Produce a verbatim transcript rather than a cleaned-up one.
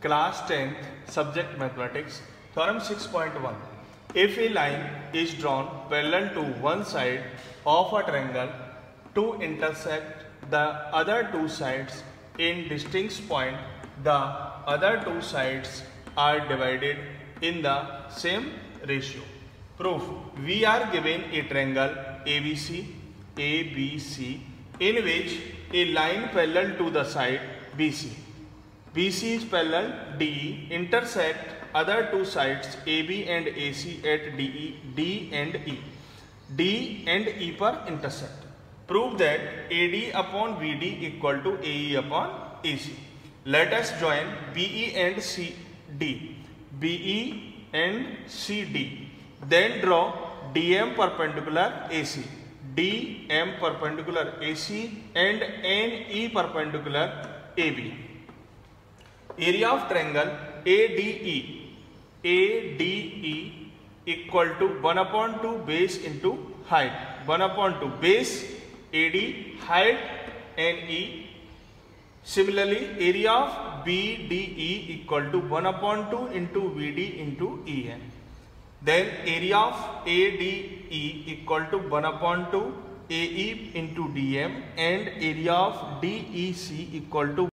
Class tenth, Subject Mathematics, Theorem six point one. If a line is drawn parallel to one side of a triangle to intersect the other two sides in distinct point, the other two sides are divided in the same ratio. Proof: we are given a triangle A B C, A B C, in which a line parallel to the side B C. B C is parallel D E, intersect other two sides A B and A C at D E, D and E. D and E per intersect. Prove that A D upon B D equal to A E upon A C. Let us join B E and C D. B E and C D. Then draw D M perpendicular A C. D M perpendicular A C and N E perpendicular A B. Area of triangle A D E. A D E equal to one upon two base into height. one upon two base A D, height N E. Similarly, area of B D E equal to one upon two into V D into E N. Then area of A D E equal to one upon two A E into D M, and area of D E C equal to